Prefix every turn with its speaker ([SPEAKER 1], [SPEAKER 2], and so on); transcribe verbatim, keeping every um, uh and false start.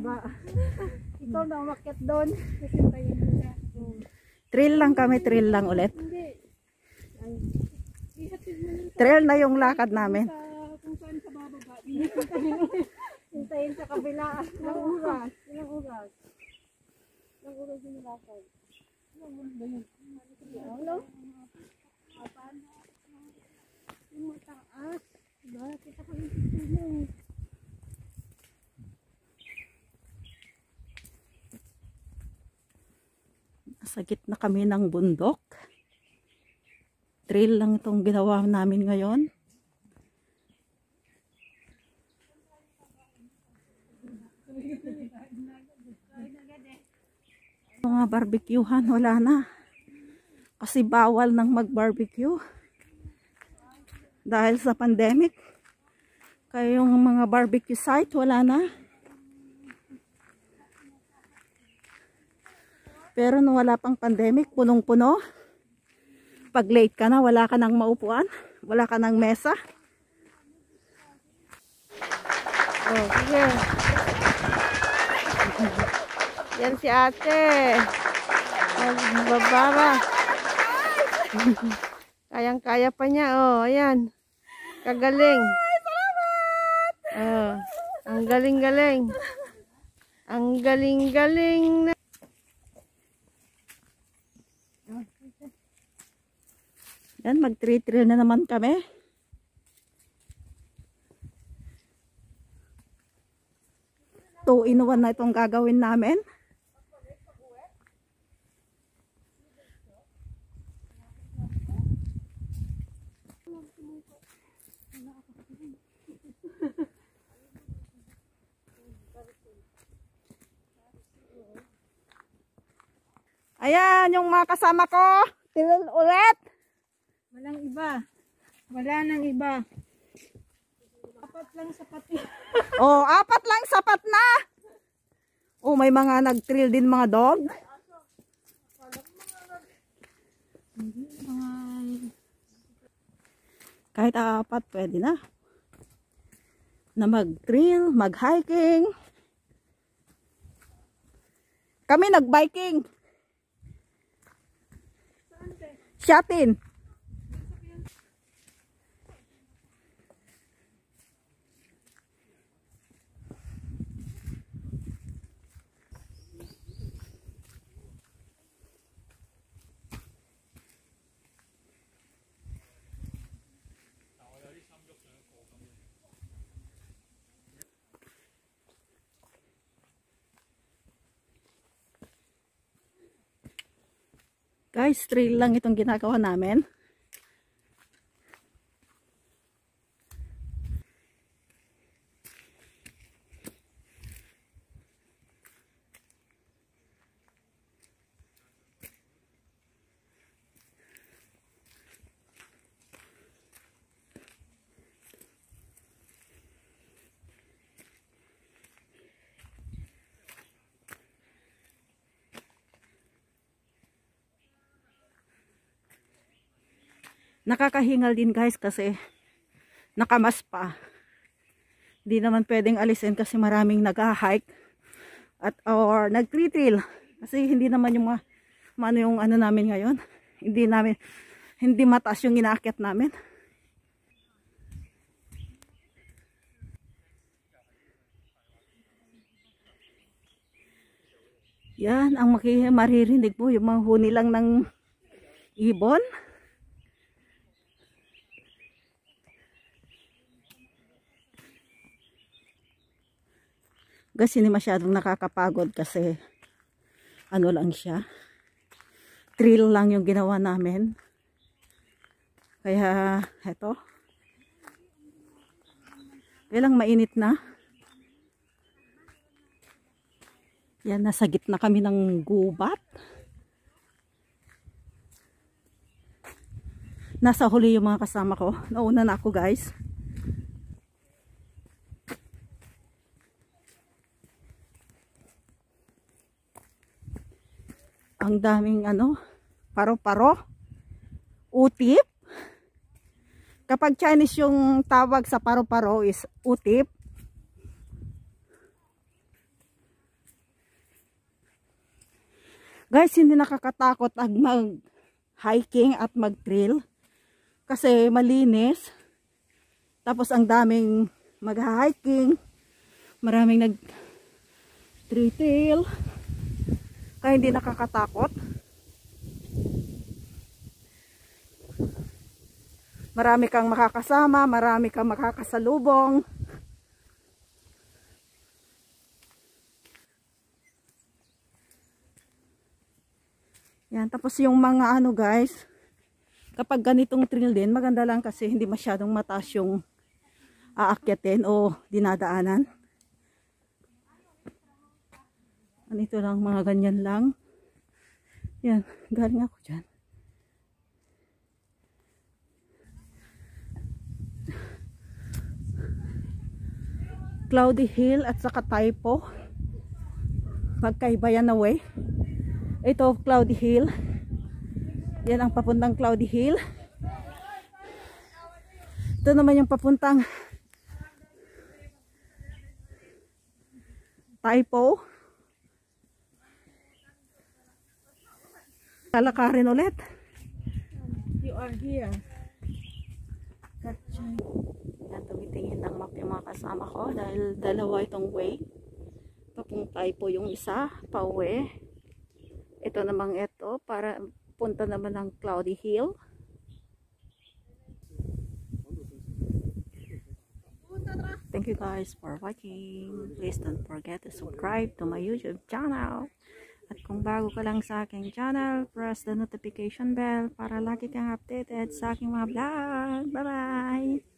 [SPEAKER 1] Ba, ikaw na umakyat doon. Kasi tayo na.
[SPEAKER 2] Trail lang kami, trail lang ulit.
[SPEAKER 1] Hindi.
[SPEAKER 2] Trail na yung lakad namin.
[SPEAKER 1] Kung saan sa bababa. Hintayin sa kabila. Ilang oras. Ilang oras. Ilang oras yung lakad. Ilang oras ba yun? Ano? Apan? Yung mataas. Diba? Kita ko yung tulong.
[SPEAKER 2] Sa gitna kami ng bundok. Trail lang itong ginawa namin ngayon. Mga barbecuehan, wala na. Kasi bawal nang mag-barbecue. Dahil sa pandemic. Kaya yung mga barbecue site, wala na. Pero nung wala pang pandemic, punong-puno. Pag late ka na, wala ka nang maupuan. Wala ka nang mesa.
[SPEAKER 1] Oh, sige. Yan si ate. Magbabara. Kayang-kaya pa niya. Oh, ayan. Kagaling. Oh, ang galing-galing. Ang galing-galing na.
[SPEAKER 2] Yan, mag-trail-trail na naman kami. two in one na itong gagawin namin. Ayan, yung mga kasama ko. Trail ulit.
[SPEAKER 1] Walang iba. Wala nang iba. Apat lang sapat.
[SPEAKER 2] Oh, apat lang sapat na. Oh, may mga nag-trail din mga dog. Kahit apat pwede na. Na mag-trail, mag-hiking. Kami nag-biking. Shatin. Guys, trail lang itong ginagawa namin. Nakakahingal din guys kasi nakamas pa. Hindi naman pwedeng alisin kasi maraming nag-hike at or nag-trail kasi hindi naman yung mga ano yung ano namin ngayon. Hindi namin hindi mataas yung inaakyat namin. Yan ang maririnig mo yung mga huni lang ng ibon. Kasi hindi masyadong nakakapagod kasi ano lang siya. Trail lang yung ginawa namin. Kaya eto. Kailang mainit na. Yan, nasa gitna kami ng gubat. Nasa huli yung mga kasama ko. Nauna na ako guys. Ang daming ano, paro-paro, utip. Kapag Chinese yung tawag sa paro-paro is utip. Guys, hindi nakakatakot ag mag-hiking at mag-trail. Kasi malinis. Tapos ang daming mag-hiking. Maraming nag-trail. Kaya hindi nakakatakot. Marami kang makakasama, marami kang makakasalubong. Yan, tapos yung mga ano guys, kapag ganitong trail din, maganda lang kasi hindi masyadong mataas yung aakyatin o dinadaanan. Ganito lang, mga ganyan lang. Yan, galing ako dyan. Cloudy Hill at saka Taipo. Magkaiba yan na way. Ito, Cloudy Hill. Yan ang papuntang Cloudy Hill. Ito naman yung papuntang Taipo. Lalakarin ulit.
[SPEAKER 1] You are here.
[SPEAKER 2] Gotcha. Yan, tumitingin ng map yung mga kasama ko dahil dalawa itong way. Papunta po yung isa, pauwi. Ito namang ito, para punta naman ng Cloudy Hill. Thank you guys for watching. Please don't forget to subscribe to my YouTube channel. At kung bago ka lang sa aking channel, press the notification bell para lagi kang updated sa aking mga vlog. Bye bye!